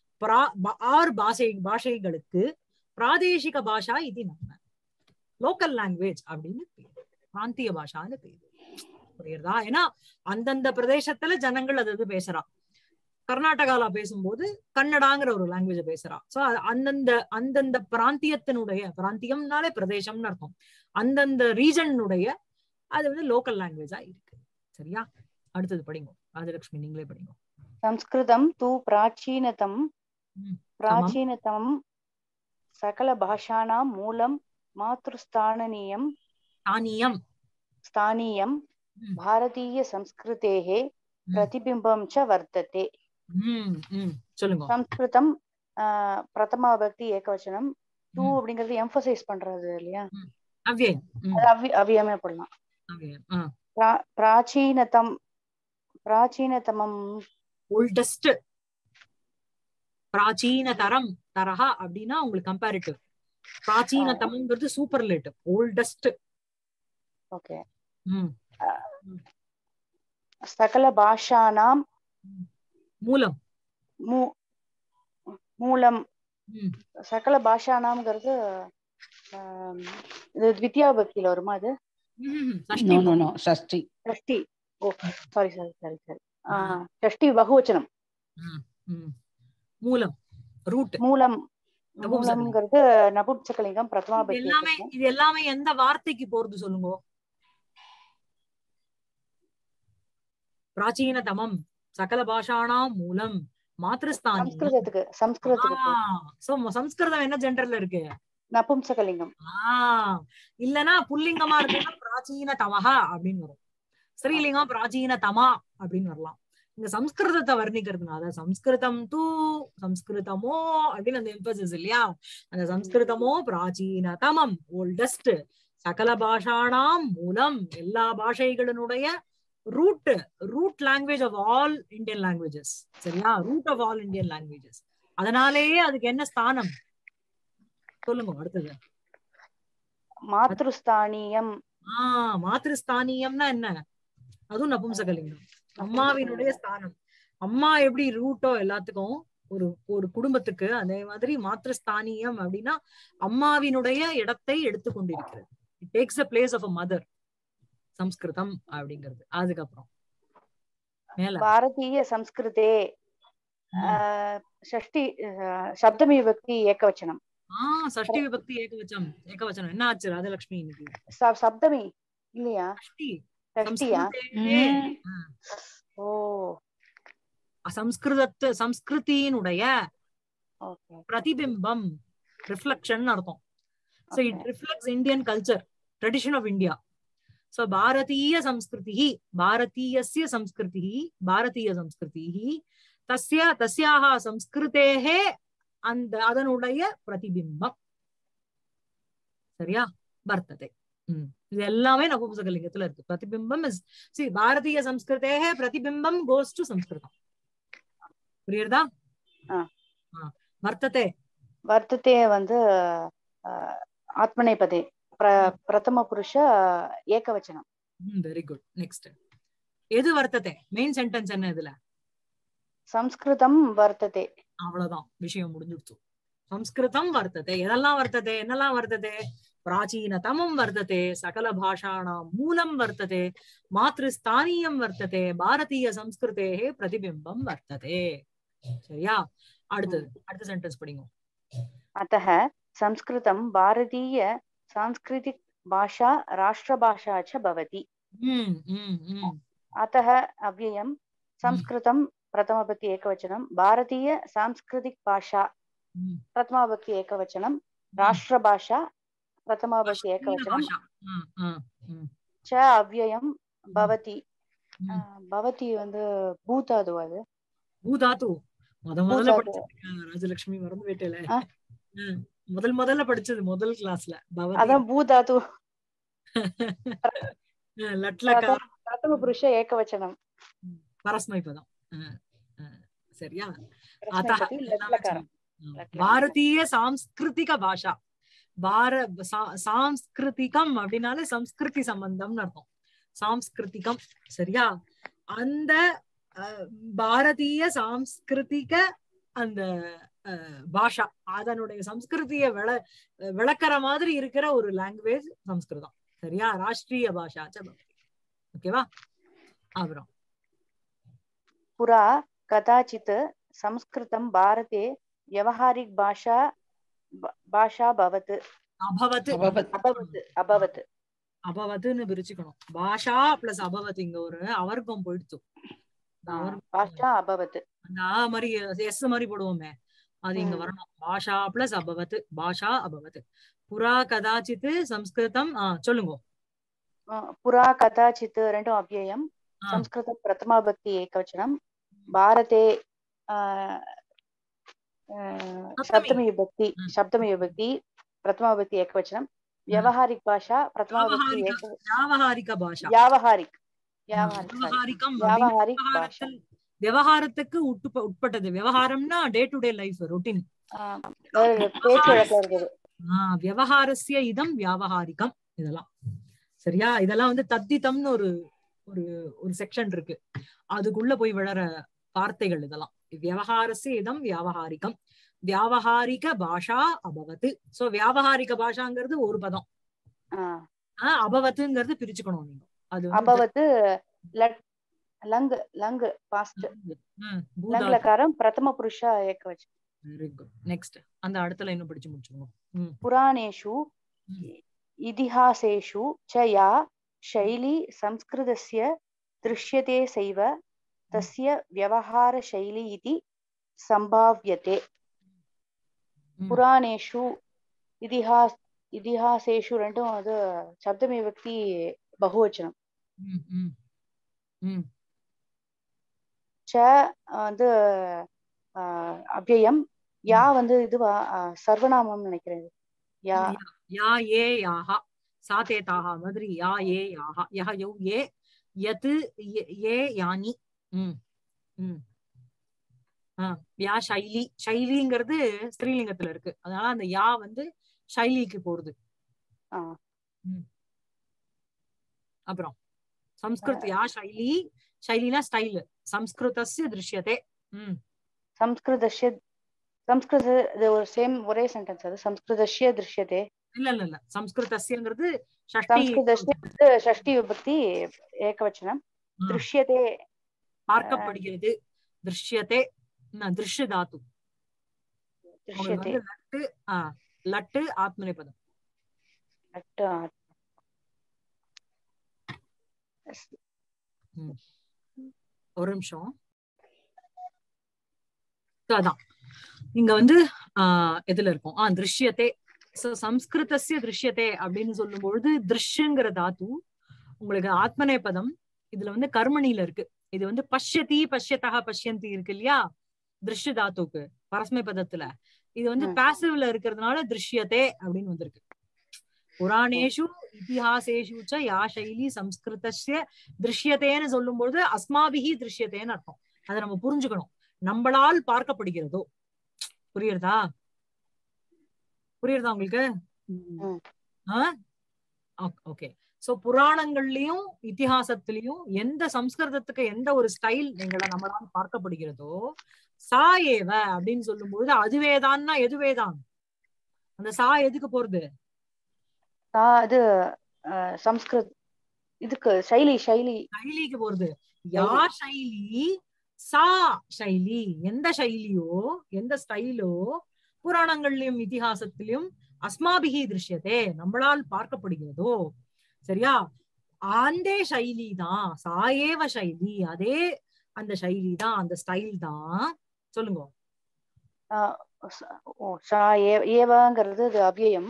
பாஷைகளுக்கு பிராதேசிக பாஷா இது நம்ம லோக்கல் லாங்குவேஜ் அப்படின்னு பேரு, பிராந்திய பாஷான்னு பேரு. புரியுறதா? ஏன்னா அந்தந்த பிரதேசத்துல ஜனங்கள் அது பேசுறா. கர்நாடகால பேசும்போது கன்னடாங்கிற ஒரு லாங்குவேஜ் பேசுறா. சோ அந்தந்த பிராந்தியத்தினுடைய, பிராந்தியம்னாலே பிரதேசம்னு அர்த்தம், அந்தந்த ரீஜனுடைய அது வந்து லோக்கல் லாங்குவேஜா இருக்கு. சரியா? அடுத்தது படிங்க ராஜலட்சுமி, நீங்களே படிங்க. சம்ஸ்கிருதம் தூ பிராச்சீனதம் சகல பாஷாணாம் மூலம் மாத்ருஸ்தானீயம் ஸ்தானியம் பாரதீய சம்ஸ்கிருதேஹ பிரதிபிம்பம் ச வர்த்ததே. சொல்லுங்க. சம்ஸ்கிருதம் பிரதமா விபக்தி ஏகவச்சனம், தூ அப்படிங்கிறது எம்பசைஸ் பண்றது இல்லையா, அவ்வியமே போடலாம். பிராச்சீனதமம் ஓல்டஸ்ட், பிராச்சீனதரம், தரஹா அப்படின்னா உங்களுக்கு கம்பேரிட்டிவ். பிராச்சீனதம்ங்கிறது சூப்பர்லேட்டிவ், ஓல்டஸ்ட். ஓகே. சகல பாஷானாம் மூலம் மூலம் சகல பாஷானாம்ங்கிறது இது த்விதியா விபக்தியில வருமா? அது ஷஷ்டி. ஷஷ்டி. ஓ சாரி. ஷஷ்டி பகுவச்சனம். மூலம், ரூட். மூலம்ங்கிறது நபும்சகலிங்கம் பிரதமா விபக்தி. இது எல்லாமே எந்த வார்த்தைக்கு போறது சொல்லுங்க? பிராச்சீனதமம், சகல பாஷாணாம் மூலம், மாத்ருஸ்தானி. சம்ஸ்கிருதம் என்ன ஜெண்டர்ல இருக்கு? நபும்சகலிங்கம். இல்லனா புல்லிங்கமா இருக்குன்னா பிராச்சீன தமஹா அப்படின்னு வரும். ஸ்ரீலிங்கம் பிராச்சீன தமா அப்படின்னு வரலாம். இந்த சம்ஸ்கிருதத்தை வர்ணிக்கிறதுனால சம்ஸ்கிருதம் தூ சம்ஸ்கிருதமோ அப்படின்னு அந்த எம்பசிஸ் இல்லையா, அந்த சம்ஸ்கிருதமோ பிராச்சீன தமம் ஓல்டஸ்ட், சகல பாஷாணாம் மூலம் எல்லா பாஷைகளினுடைய root language of all Indian languages. சரியா? Root of all Indian languages. அதனாலேயே அதுக்கு என்ன ஸ்தானம் சொல்லுங்க அடுத்தது? மாத்ருஸ்தானியம். மாத்ருஸ்தானியம்னா என்ன? அதுவும் நபும்சகலிங்கம், அம்மாவினுடைய ஸ்தானம். அம்மா எப்படி ரூட்டோ எல்லாத்துக்கும் ஒரு குடும்பத்துக்கு, அதே மாதிரி மாத்ருஸ்தானியம் அப்படின்னா அம்மாவினுடைய இடத்தை எடுத்துக்கொண்டிருக்கிறது. It takes the place of a mother, சம்ஸ்கிருதம் அப்படிங்கிறது. அதுக்கப்புறம் மேல பாரதிய சம்ஸ்கிருதே ஷஷ்டி சப்தமி விபக்தி ஏகவச்சனம். ஷஷ்டி விபக்தி ஏகவச்சனம். என்ன ஆச்சு ராஜலட்சுமி இன்னைக்கு? சப்தமி இல்லையா? ஷஷ்டியா? ஓ, சம்ஸ்கிருதியினுடைய பிரதிபிம்பம், ரிஃப்ளெக்ஷன் அர்த்தம். So it reflects Indian culture, tradition of India. So Bharatiya Samskritihi, Bharatiyasya Samskritihi, Bharatiya Samskritihi, tasyaha Samskritehe and adanudaya pratibhimbam. சரியா? வர்த்ததே. இது எல்லாமே நபும்சகலிங்கத்துல இருக்கு. பிரதிபிம்பம் இஸ் பாரதிய சம்ஸ்கிருதேஹ பிரதிபிம்பம் கோஸ் டு சம்ஸ்கிருதம். புரியுறதா? வர்த்ததே. வர்த்ததே வந்து ஆத்மநேபதே பிரதம புருஷ ஏகவச்சனம். Very good. நெக்ஸ்ட் எது வர்த்ததே? மெயின் சென்டென்ஸ் என்ன இதுல? சம்ஸ்கிருதம் வர்த்ததே. அவ்வளவுதான் விஷயம் முடிஞ்சிடுச்சு. சம்ஸ்கிருதம் வர்த்ததே. எதெல்லாம் வர்த்ததே, என்னெல்லாம் வர்த்ததே? பிராச்சீனதமம் வர்த்ததே, சகல பாஷாணாம் மூலம் வர்த்ததே, மாத்ருஸ்தானியம் வர்த்ததே, பாரதிய சம்ஸ்கிருதேஹே பிரதிபிம்பம் வர்த்ததே. சரியா? அடுத்த சென்டென்ஸ் படிங்க. अतः संस्कृतं भारतीय सांस्कृतिक भाषा राष्ट्रभाषा च भवति। अतः अव्ययं संस्कृतं प्रथमाविभक्ति एकवचनं, भारतीय सांस्कृतिक भाषा प्रथमाविभक्ति एकवचनं, राष्ट्रभाषा प्रथमाविभक्ति एकवचनं च अव्ययं भवति। भवति வந்து பூதாது. அது பூதாது முதல்ல படிச்சது ராஜலட்சுமி மறந்து போயிட்டேல. முதல்ல படிச்சது முதல் கிளாஸ்ல அதான் பூதாது. லட்லகார பிரதம புருஷ ஏகவச்சனம் பரஸ்மைபதம். சரியா? பாரதிய சாம்ஸ்கிருதிக பாஷா. சாம்ஸ்கிருதிகம் அப்படின்னாலே சம்ஸ்கிருதி சம்பந்தம்னு அர்த்தம். சாம்ஸ்கிருதிகம். சரியா? அந்த பாரதிய சாம்ஸ்கிருதிக அந்த பாஷா, அதனுடைய சம்ஸ்கிருதிய விளக்குற மாதிரி இருக்கிற ஒரு லாங்குவேஜ் சம்ஸ்கிருதம். சரியா? ராஷ்டிரிய பாஷா. ஓகேவா? அப்புறம் புரா கதாச்சித் संस्कृतं भारते व्यवहारिक भाषा भवत् அபவத்னு பிரிச்சுக்கணும். பாஷா பிளஸ் அபவத். இங்க ஒரு அவர்க்கம் போயிடுச்சு. பாஷா அபவத். அந்த மாதிரி எஸ் மாதிரி போடுவோமே, அது இங்க வரணும். பாஷா பிளஸ் அபவத். பாஷா அபவத். புரா கதாச்சித் சம்ஸ்கிருதம். சொல்லுங்க. புரா கதாச்சித் ரெண்டும் அவ்யயம். संस्कृतं प्रथमा विभक्ति एकवचनं, भारते सप्तमी विभक्ति प्रथमा विभक्ति एकवचनं, व्यावहारिक भाषा प्रथमा विभक्ति व्यावहारिक भाषा. भाषा விவகாரத்துக்கு உட்பட்டது. விவகாரம்னா day to day life routine. விவகாரஸ்ய இதம் வியாவகாரிகம். இதெல்லாம் சரியா? இதெல்லாம் வந்து தத்திதம்னு ஒரு செக்ஷன் இருக்கு. அதுக்குள்ள போய் விழற வார்த்தைகள் இதெல்லாம். விவகாரஸ்ய இதம் வியாவகாரிகம். வியாவகாரிக பாஷா அபவத். சோ வியாவகாரிக பாஷாங்கிறது ஒரு பதம். அபவத்துங்கிறது பிரிச்சுக்கணும் நீங்க. அது அபவத் லங் லங் பாஸ்ட் லங்லகாரம் பிரதம புருஷ ஏகவச்சனம். Very good. நெக்ஸ்ட் அந்த அடுத்த லைன் படிச்சு முடிச்சுங்க. புராணேஷு இதிஹாசேஷு च या शैली संस्कृतस्य दृश्यते सैव तस्य व्यवहारशैली इति संभाव्यते। पुराणेषु इतिहासेषु ரெண்டும் அது சப்தமி விபக்தி பகுவச்சனம். ச வந்து அவ்யயம். யா வந்து இதுவா சர்வநாமம் நினைக்கிறேன். யா ஏ யாஹா சாதேதாக மாதிரி. யா ஏ யாஹா யஹ யௌ ஏ யத் ஏ யானி. யா ஷைலி. ஷைலிங்கிறது ஸ்திரீலிங்கத்துல இருக்கு. அதனால அந்த யா வந்து ஷைலிக்கு போறது. அப்புறம் சம்ஸ்கிருத் யா ஷைலி. ஷைலினா ஸ்டைல். சம்ஸ்கிருதஸ்ய திருஷ்யதே. சம்ஸ்கிருத ஒரு சேம் ஒரே சென்டென்ஸ். அது சம்ஸ்கிருதஸ்ய திருஷ்யதே. இல்ல சம்ஸ்கிருதஸ்யங்கிறது ஷஷ்டி விபக்தி ஏகவச்சனம். திருஷ்யதே பார்க்கப்படுகிறது. திருஷ்யதே திருஷ்ய தாத்து. லட்டு ஆத்மநேபதம். ஒரு நிமிஷம். அதான் இங்க வந்து எதுல இருக்கும்? திருஷ்யத்தே. சம்ஸ்கிருதஸ்ய திருஷ்யத்தே அப்படின்னு சொல்லும் பொழுது திருஷ்யங்கிற தாத்து உங்களுக்கு ஆத்மநேபதம் இதுல வந்து கர்மணியில இருக்கு. இது வந்து பஷ்யதி பஷ்யதா பஷ்யந்தி இருக்கு இல்லையா திருஷ்ய தாத்துக்கு பரஸ்மை பதத்துல. இது வந்து பாசிவ்ல இருக்கிறதுனால திருஷ்யத்தே அப்படின்னு வந்திருக்கு. புராணேஷு இதிஹாசேஷு ச யா ஷைலி சம்ஸ்கிருதஸ்ய திருஷ்யத்தேன்னு சொல்லும் பொழுது அஸ்மாபிஹி திருஷ்யத்தேன்னு அர்த்தம். அதை நம்ம புரிஞ்சுக்கணும். நம்மளால் பார்க்கப்படுகிறதோ. புரியுறதா உங்களுக்கு? ஓகே. சோ புராணங்கள்லயும் இதிகாசத்திலயும் எந்த சம்ஸ்கிருதத்துக்கு எந்த ஒரு ஸ்டைல் நம்மளால பார்க்கப்படுகிறதோ சா ஏவ அப்படின்னு சொல்லும் பொழுது அதுவேதான்னா எதுவேதான்? அந்த சா எதுக்கு போறது? அது சம்ஸ்கிருத் இதுக்கு சைலிக்கு போறது. யா சைலி சா சைலி. எந்த சைலியோ எந்த ஸ்டைலோ புராணங்கள்லயும் இதிகாசத்திலும் அஸ்மாபிகி திருஷ்யத்தே நம்மளால் பார்க்கப்படுகிறதோ, சரியா, அந்த சைலி தான் சாயேவ சைலி. அதே அந்த சைலி தான், அந்த ஸ்டைல் தான். சொல்லுங்க. ஏவங்கிறது அவ்யயம்.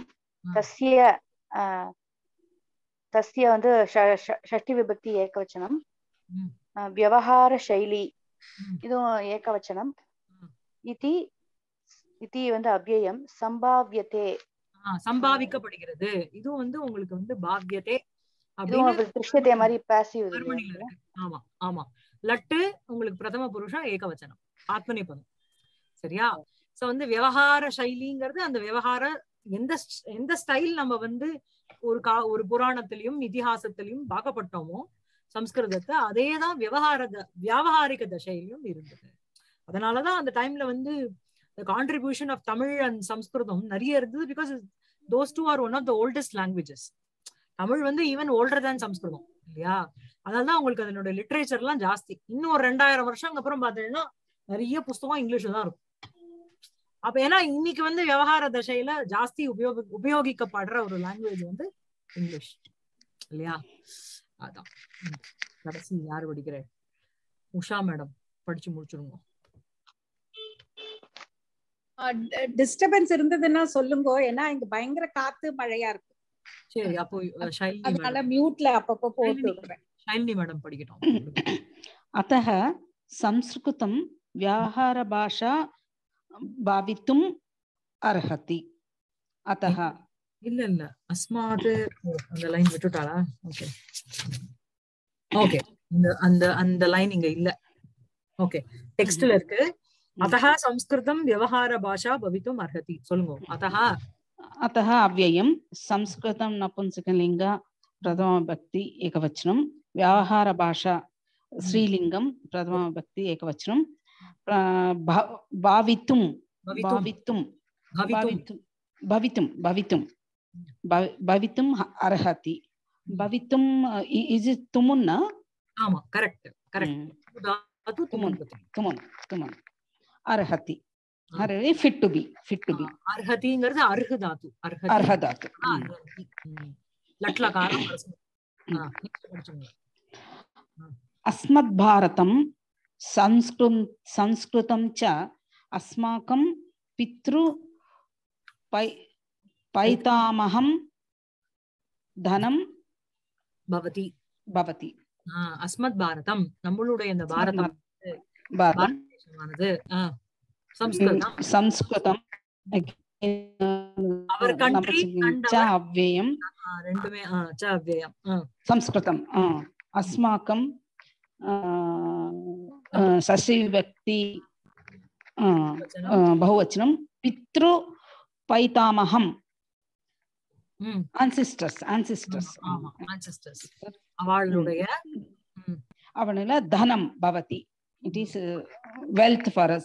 தஸ்ய வந்து ஷஷ்டி விபக்தி ஏகவச்சனம். வியவஹார சைலி இதுவும் ஏகவச்சனம். இதி வந்து அவ்யயம். சம்பாவ்யதே சம்பாவிக்கப்படுகிறது. இதுவும் வந்து உங்களுக்கு வந்து பாவ்யதே திருஷ்யத்தே மாதிரி பாசிவ். ஆமா ஆமா. லட்டு உங்களுக்கு பிரதம புருஷம் ஏகவச்சனம் ஆத்மநேபதம், சரியா. சோ வந்து விவகார சைலிங்கிறது அந்த விவகார எந்த ஸ்டைல் நம்ம வந்து ஒரு புராணத்திலையும் இதிகாசத்திலையும் பார்க்கப்பட்டோமோ சம்ஸ்கிருதத்தை, அதேதான் வியாவகாரிக தசையிலும் இருந்தது. அதனாலதான் அந்த டைம்ல வந்து the contribution of Tamil and Sanskritam நிறைய இருந்தது. because those two are one of the oldest languages. Tamil வந்து even older than சம்ஸ்கிருதம் இல்லையா. அதனாலதான் உங்களுக்கு அதனோட லிட்ரேச்சர் எல்லாம் ஜாஸ்தி. இன்னும் ஒரு 2000 வருஷம் அப்புறம் பாத்தீங்கன்னா நிறைய புஸ்தகம் இங்கிலீஷ்ல தான் இருக்கும். அப்ப ஏன்னா இன்னைக்கு வந்து விவகார தசையில ஜாஸ்தி உபயோகிக்கப்படுற ஒரு லாங்குவேஜ் வந்து இங்கிலீஷ் இல்லையா. அதான் கடைசி யாரு படிக்கிறேன்? உஷா மேடம் படிச்சு முடிச்சிருங்க. டிஸ்டர்பன்ஸ் இருந்ததுன்னா சொல்லுங்க, ஏன்னா இங்க பயங்கர காத்து மழையா இருக்கு. சரி, அப்போ அதனால மியூட்ல அப்பப்போ போட்டு விடுறேன். ஷைலினி மேடம் படிக்கட்டும். अतः संस्कृतं व्याहार भाषा भावितुम् अर्हति. अतः இல்ல அஸ்மாத் அந்த லைன் விட்டுட்டாளா? ஓகே ஓகே, அந்த லைன் இங்க இல்ல. ஓகே, டெக்ஸ்ட்ல இருக்கு. अतः संस्कृतं व्यवहार भाषा भवितुम् अर्हति. சொல்லுங்க. अतः अव्ययं संस्कृतं नपुंसकलिंग प्रथम विभक्ति एकवचनं. व्यवहार भाषा स्त्रीलिंगं प्रथम विभक्ति एकवचनं. भावितुं अर्हति. भवितुं इज इट तुमुन? ஆமா, கரெக்ட். அது तुमुन अर्हति. fit to be. अर्हतिங்கிறது அர்ஹ தாது. லட்லகாரம். अस्मत् भारतं संस्कृतं च अस्माकं पितृ पैतामहं धनं भवति. अस्मत् பாரதம் நம்மளுடைய இந்த பாரதம் संस्कृतम our country and अव्ययम ரெண்டுமே அவ்யயம். संस्कृतम अस्माकं षष्ठी विभक्ति बहुवचनं. पितृ पैतामहं ancestors அவளுடைய அவனுல தனம் பவதி. it is wealth for us.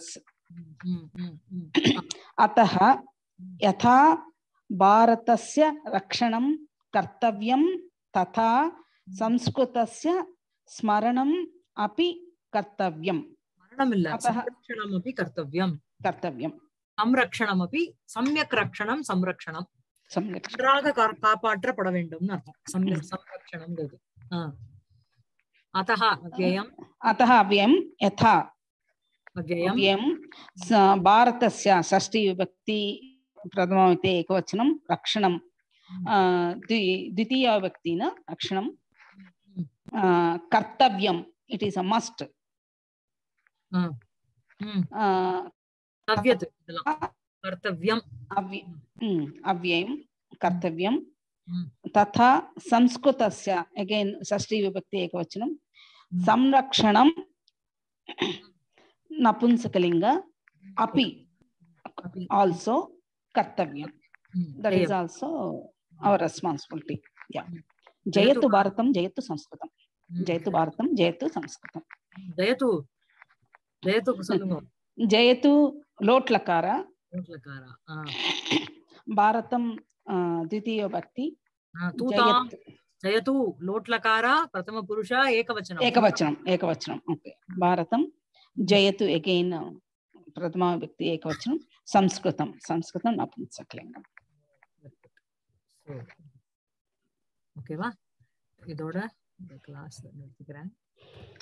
अतः यथा भारतस्य रक्षणं कर्तव्यं तथा संस्कृतस्य स्मरणम् अपि कर्तव्यम्. संरक्षणमपि कर्तव्यम्. संरक्षणमपि सम्यक् रक्षणं संरक्षणं நன்றாக காப்பாற்றப்பட வேண்டும் அர்த்தம். संरक्षणம்ங்கிறது. अतः अव्ययं यथा अव्ययं भारतस्य षष्ठी विभक्ति प्रथमा विभक्ति एकवचनं रक्षणं द्वितीया विभक्ति न रक्षणं कर्तव्यम् इट इज अ मस्ट. अव्ययं कर्तव्यं तथा संस्कृतस्य अगेन षष्ठी विभक्ति एकवचनं संरक्षणं नपुंसकलिंग अपि also कर्तव्यं. That is also our responsibility. ஜெயத்து பாரதம் ஜெயத்து சம்ஸ்கிருதம். ஜெயத்து பாரதம் ஜெயத்து சம்ஸ்கிருதம். ஜெயத்து ஜெயத்து சொல்லுங்க. ஜெயத்து லோட் லக்காரா. லோட் லக்காரா. பாரதம் द्वितीय भक्ति. जयतु लोट लकारा प्रथम पुरुष एकवचनम. एकवचनम. ओके. भारतम जयतु अगेन प्रथमा व्यक्ति एकवचनम. संस्कृतम नपुंसकलिंगम. ஓகேவா? இதோட இந்த கிளாஸ் நிறுத்திக்கிறேன்.